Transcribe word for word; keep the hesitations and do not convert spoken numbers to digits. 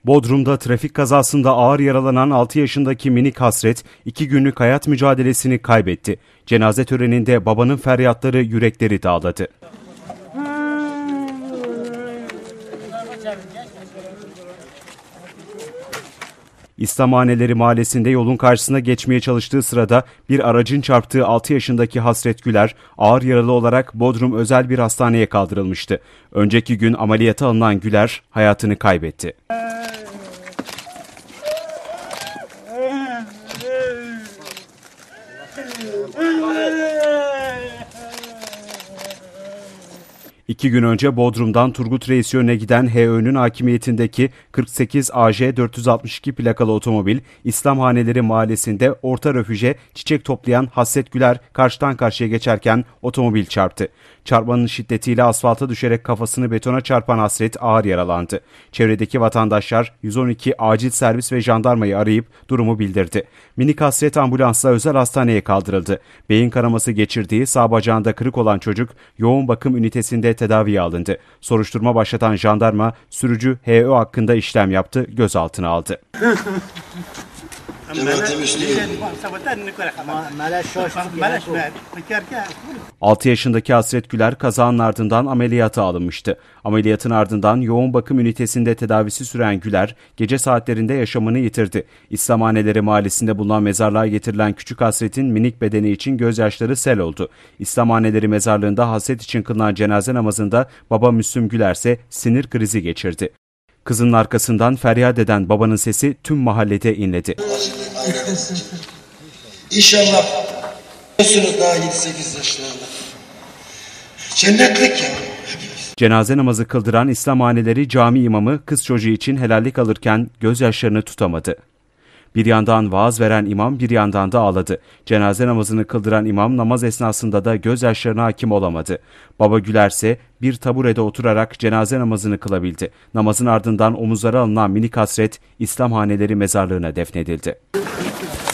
Bodrum'da trafik kazasında ağır yaralanan altı yaşındaki minik Hasret, iki günlük hayat mücadelesini kaybetti. Cenaze töreninde babanın feryatları yürekleri dağladı. İslamhaneleri Mahallesi'nde yolun karşısına geçmeye çalıştığı sırada bir aracın çarptığı altı yaşındaki Hasret Güler ağır yaralı olarak Bodrum özel bir hastaneye kaldırılmıştı. Önceki gün ameliyata alınan Güler hayatını kaybetti. İki gün önce Bodrum'dan Turgut Reis yönüne giden H Ö'nün hakimiyetindeki kırk sekiz A J dört yüz altmış iki plakalı otomobil, İslamhaneleri Mahallesi'nde orta refüje çiçek toplayan Hasret Güler karşıdan karşıya geçerken otomobil çarptı. Çarpmanın şiddetiyle asfalta düşerek kafasını betona çarpan Hasret ağır yaralandı. Çevredeki vatandaşlar yüz on iki acil servis ve jandarmayı arayıp durumu bildirdi. Minik Hasret ambulansla özel hastaneye kaldırıldı. Beyin kanaması geçirdiği, sağ bacağında kırık olan çocuk yoğun bakım ünitesinde tedaviye alındı. Soruşturma başlatan jandarma sürücü H Ö hakkında işlem yaptı, gözaltına aldı. altı yaşındaki Hasret Güler kazanın ardından ameliyata alınmıştı. Ameliyatın ardından yoğun bakım ünitesinde tedavisi süren Güler gece saatlerinde yaşamını yitirdi. İslamhaneleri Mahallesi'nde bulunan mezarlığa getirilen küçük Hasret'in minik bedeni için gözyaşları sel oldu. İslamhaneleri mezarlığında Hasret için kılınan cenaze namazında baba Müslüm Güler ise sinir krizi geçirdi. Kızının arkasından feryat eden babanın sesi tüm mahallede inledi. İnşallah biliyorsunuz daha yedi sekiz yaşlarında. Cennetlik ya. Cenaze namazı kıldıran İslamhaneleri cami imamı kız çocuğu için helallik alırken gözyaşlarını tutamadı. Bir yandan vaaz veren imam bir yandan da ağladı. Cenaze namazını kıldıran imam namaz esnasında da gözyaşlarına hakim olamadı. Baba Güler ise bir taburede oturarak cenaze namazını kılabildi. Namazın ardından omuzlara alınan minik Hasret İslamhaneleri mezarlığına defnedildi.